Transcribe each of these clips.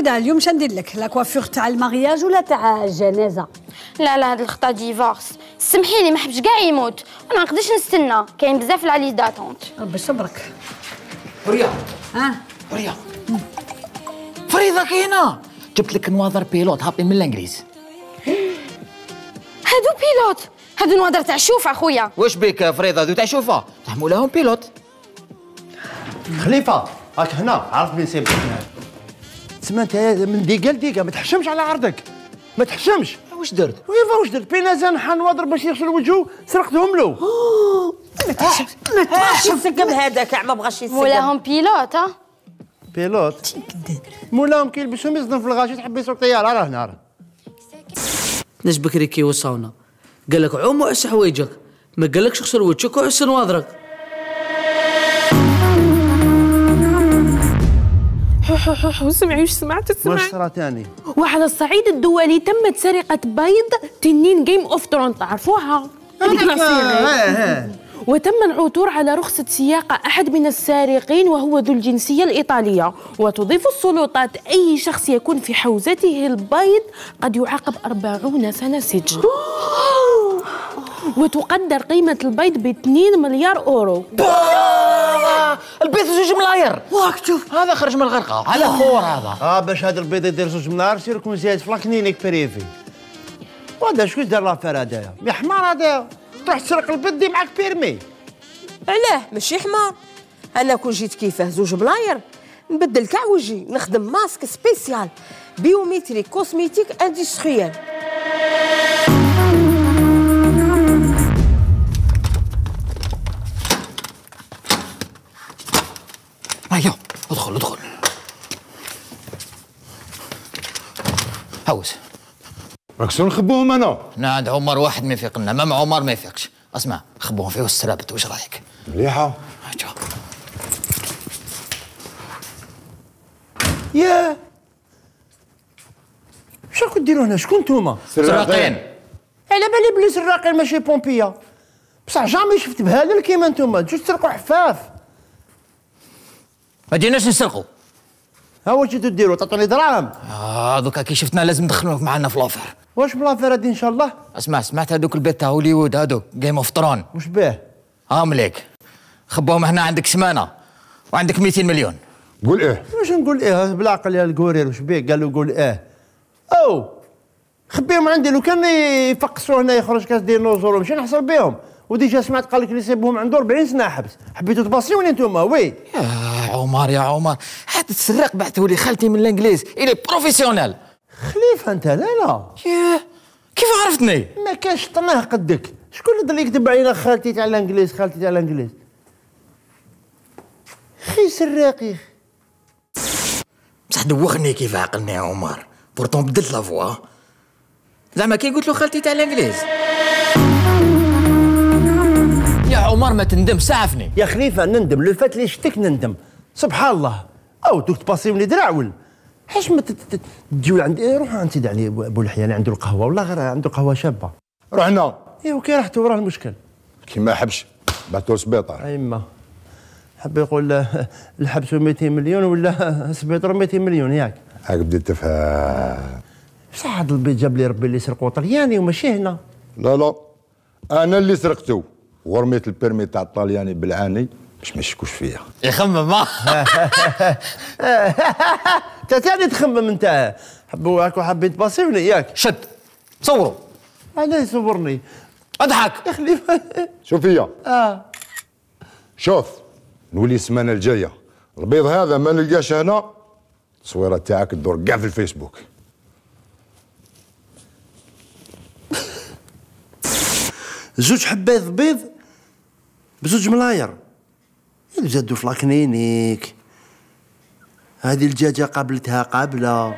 حموده اليوم شندير لك لا كوافور تاع المارياج ولا تاع الجنازه؟ لا هاد الخطا ديفورس. سمحي لي ما حبش كاع يموت وانا ما نقدرش نستنى، كاين بزاف في العليس داتونت. ربي يصبرك. حوريه حوريه فريضه كاينه، جبت لك نواظر بيلوت هابطين من الانجليز. هادو بيلوت، هادو نواظر تاع الشوفه خويا. واش بيك فريضه هادو تاع شوفه تحموا لهم بيلوت. خليفه هاك هنا عرفت بين سيبك هنا. تسمى انت من دقيقه لدقيقه ما تحشمش على عرضك، ما تحشمش. واش درت؟ ويفا واش درت؟ بين زان حنواضر باش يغسل وجهه سرقتهم له. ما تحشمش يسقم هذاك ما بغاش يسقم. مولاهم بيلوت. بيلوت مولاهم كيلبسهم يصدم في الغاشي تحب يسوق طياره. راه هنا راه ناس بكري كي وصاونا قال لك عوم وعس حوايجك، ما قالكش اغسل وجهك وعس نواظرك. سمعي وش سمعت؟ واش صرا تاني؟ وعلى الصعيد الدولي تمت سرقة بيض تنين جيم اوف ثرون، تعرفوها؟ وتم العثور على رخصة سياقة أحد من السارقين وهو ذو الجنسية الإيطالية، وتضيف السلطات أي شخص يكون في حوزته البيض قد يعاقب 40 سنة سجن. وتقدر قيمة البيض ب2 مليار أورو. البيض 2 ملاير. واك شوف هذا خرج من الغرقه، هذا خور هذا. باش هذا البيض يدير 2 مليار سير كون زايد في لاكلينيك بريفي. وهذا شكون دار لافير هذايا؟ يا حمار هذايا، تروح تسرق البيض دي معاك بيرمي. علاه ماشي حمار؟ انا كون جيت كيفاه 2 ملاير نبدل كاع وجهي، نخدم ماسك سبيسيال بيوميتريك كوسميتيك اندستريال. هيا ادخل هوس. راك شنو نخبوهم انا؟ انا عند عمر واحد ما يفيق لنا، مام عمر ما يفيقش. اسمع خبوهم فيه والسرابت، واش رايك؟ مليحه. ياه واش راكم ديروا هنا؟ شكون نتوما؟ سراقين. على بالي بلي سراقين ماشي بومبيا، بصح جامي شفت بهالل كيما نتوما تجوا تسرقوا حفاف. ما جيناش نسرقوا. ها واش جيتو ديروا؟ تعطوني دراهم؟ دوكا كي شفتنا لازم ندخلوك معنا في لافير. واش بلافير هادي ان شاء الله؟ اسمع سمعت هذوك البيت تاع هوليوود هذوك جيم اوف ثرون؟ واش باه؟ مليك خبوهم هنا عندك سمانه وعندك 200 مليون. قول ايه. واش نقول ايه بالعقل يا القورير؟ واش بيه؟ قالوا قول ايه. او خبيهم عندي، لو كان يفقسوا هنا يخرج كاس ديناصور ماشي نحصل بهم. وديجا سمعت قال لك اللي يسيبهم عنده 40 سنه حبس. حبيتوا تباصيوني انتوما؟ وي يا عمر هذا تسرق بعثوا لي خالتي من الانجليز، الي بروفيسيونيل. خليفه انت؟ لا ياه كيف عرفتني؟ ما كاش طناه قدك. شكون اللي يكتب علينا خالتي تاع الانجليز؟ خالتي تاع الانجليز خي سراقي. بصح دوخني كيف عقلني يا عمر، بورتون بدلت لافوا. زعما كي قلت له خالتي تاع الانجليز. يا عمر ما تندم، سعفني يا خليفه. نندم لو فات اللي شتك نندم. سبحان الله. او دوك تباسيوني دراعول. حاش ما تجيو عندي؟ روح عند سيدي علي ابو لحيه اللي عنده القهوه، والله غير عنده قهوه شابه. رحنا. ايوا كي رحتوا راه المشكل. كي ما حبش بعثوا للسبيطار. ايما حب يقول الحبس 200 مليون ولا سبيطار 200 مليون ياك؟ هاك بديت تفهم. بصح هذا البيت جاب لي ربي اللي سرقوا طلياني وماشي هنا. لا انا اللي سرقته ورميت البيرمي تاع الطلياني بالعاني باش ما يشكوش فيا. يخمم انت ثاني تخمم انت. حبوا هاك وحبيت تباصيوني ياك؟ شد صوروا. انا يصورني اضحك يا خليفه. شوف فيا. شوف نولي السمانه الجايه البيض هذا ما نلقاش هنا، التصويره تاعك تدور كاع في الفيسبوك. زوج حبات بيض ب2 ملاير اللي زادوا في لاكلينيك. هذه الدجاجه قابلتها قابله.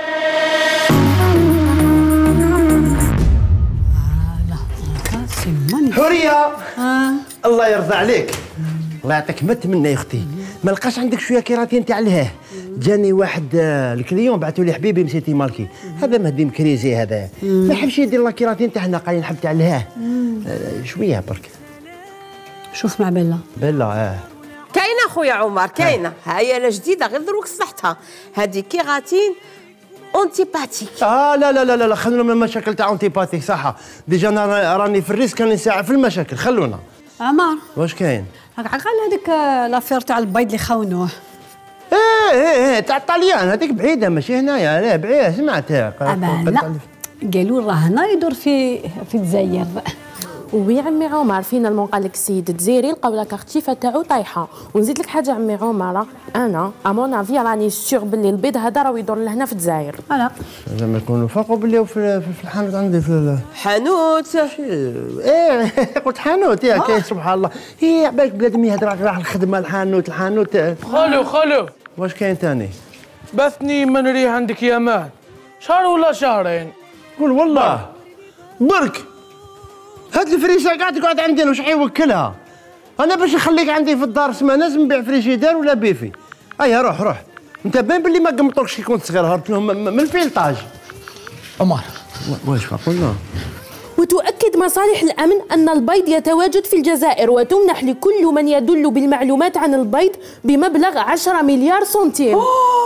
حوريه الله يرضى عليك، الله يعطيك ما تمنى يا اختي. ما لقاش عندك شويه كيراتين تاع الهاه؟ جاني واحد الكليون بعثوا لي حبيبي مسيتي مالكي، هذا مهدي مكريزي هذا ما حبش يدير لا كيراتين تاعنا، قال نحب تاع الهاه شويه برك. شوف مع بيلا. بيلا كاينه خويا عمر كاينه، ها هي لا جديده غير دروك صلحتها، هذه كيراتين اونتيباتيك. لا لا لا لا خلونا من المشاكل تاع اونتيباتيك صح. ديجا انا راني في الريسك راني نساعد في المشاكل، خلونا. عمر واش كاين؟ هاك عقل هذيك لافير تاع البيض اللي خونوه. ايه تاع الطليان هذيك بعيده ماشي هنايا، لا بعيده سمعتها. لا قالوا راه هنا يدور في الجزائر. وي عمي عمر فينالمون قال لك السيد الجزائري لقاو لا كارتيفه تاعو طايحه. ونزيد لك حاجه عمي عمر، انا امون افي راني سيغ باللي البيض هذا راهو يدور لهنا في الجزائر. فوالا زعما يكونوا فاقوا باللي في الحانوت عندي في حانوت. ايه قلت حانوت يا كاين سبحان الله. هي عبالك بلادم يهضر راح الخدمه الحانوت. خالو واش كاين ثاني؟ بثني من ريح عندك يا مان، شهر ولا شهرين؟ قول والله برك هاد الفريشه قاعد تقعد عندنا وش حيوكلها؟ انا باش نخليك عندي في الدار سما لازم نبيع فريجيدار ولا بيفي. ايا روح انت باين باللي ما قمطوكش كي كنت صغير، هربت لهم من الفيلطاج. عمر واش قلنا؟ وتؤكد مصالح الأمن أن البيض يتواجد في الجزائر وتمنح لكل من يدل بالمعلومات عن البيض بمبلغ 10 مليار سنتيم.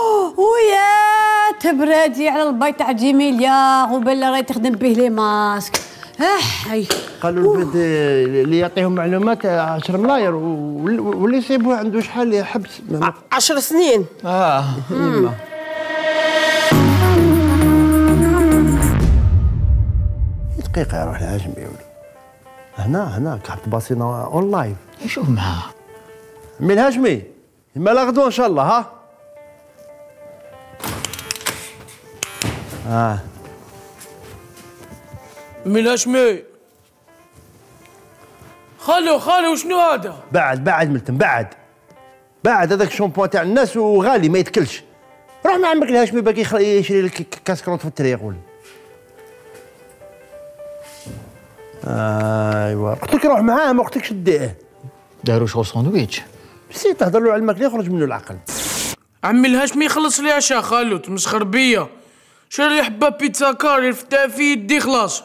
ويا تبرادي على البيض تاع 10 مليار وبلا راهي تخدم به لي ماسك. قالوا البيض اللي يعطيهم معلومات 10 ملاير واللي يسيبوه عنده شحال حبس 10 سنين. دقيقة روح الهاشمي يا ولد. هنا كحبت باصينا اون لايف. شوف معاه عمي الهاشمي ما غدوه ان شاء الله. عمي الهاشمي. خالو شنو هذا؟ بعد ملتم بعد هذاك الشامبوان تاع الناس وغالي ما يتكلش. روح مع عمك الهاشمي باقي يشري لك كاس كروت في الطريق ولا. ايوا قلت لك روح معاه ما قلت لكش ديه. داروا شغل ساندويتش. بس تهضر له على الماكله يخرج منه العقل. عمي الهاشمي يخلص لي عشا خالو تمسخر بيا. شري لي حبه بيتزا كاري الفتاه في يدي خلاص.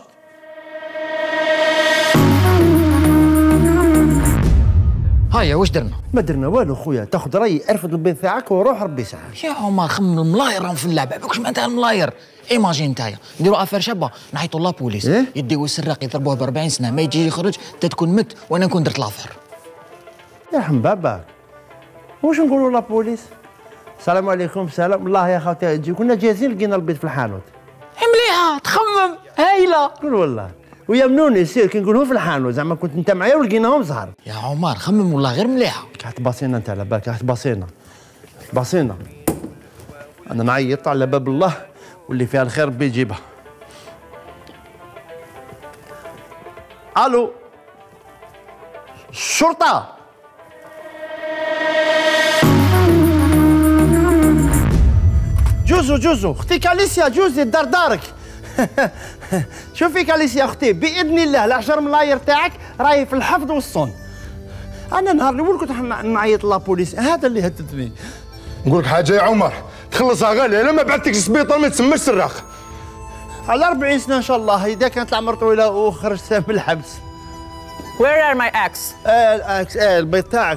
هيا واش درنا؟ ما درنا والو خويا، تاخذ رايي ارفد البيض تاعك وروح ربي يسعدك. يا عمر خمم الملاير راهم في اللعبه، باكش معناتها الملاير. ايماجين نتايا نديروا افير شابه نحيطوا لابوليس يديو السراق يضربوه ب 40 سنه ما يجي يخرج انت تكون مت وانا نكون درت لافير. يرحم باباك واش نقولوا لابوليس؟ السلام عليكم. السلام الله يا خوتي تجي كنا جاهزين لقينا البيض في الحانوت. مليحه تخمم هايله. قول والله ويمنوني سير كي نقولهم في الحانوت زعما كنت انت معايا ولقيناهم زهر. يا عمر خمم والله غير مليحه. كحت باصينا انت على بالك كحت باصينا انا نعيط على باب الله واللي فيها الخير ربي يجيبها. الو الشرطه. جوزو اختي كاليسيا جوزي الدار دارك. شوفي كاليسيا اختي باذن الله ال10 ملاير تاعك راهي في الحفظ والصون. انا نهار الاول كنت نعيط لابوليس هذا اللي هددني. نقول لك حاجه يا عمر تخلصها غالي، انا ما بعثتك للسبيطار ما تسماش سراق. على 40 سنه ان شاء الله اذا كانت العمر طويله وخرجت من الحبس. Where are my eggs؟ الاكس البيض تاعك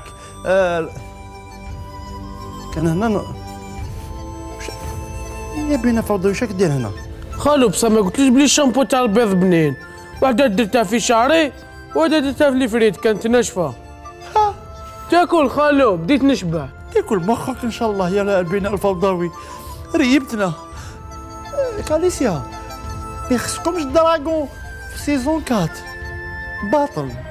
كان هنا يا بينا فوضى وش دير هنا؟ خالو بصح ما قلتليش بلي الشامبو تاع البيض بنين، وحده درتها في شعري وحده درتها في الفريد كانت ناشفه. تاكل خالو بديت نشبع. تاكل مخك ان شاء الله يا البناء الفوضوي ريبتنا. كاليسيا ما يخصكمش الدراغون في سيزون 4 باطل.